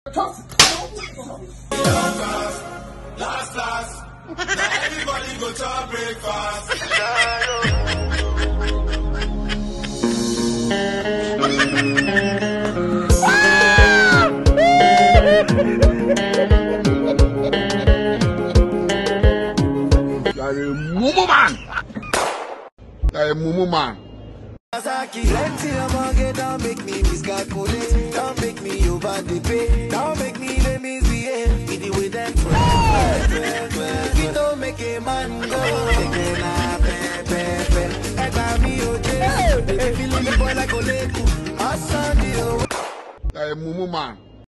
Last. Now everybody go to breakfast. You're a mumu man. You're a mumu man. Plenty of money, don't make me miscalculate. Don't make me over the pay. Don't make me let me misbehave. With the way them we don't make a man go. I got me okay. They feeling the boy like Oleku. You're a mumu man.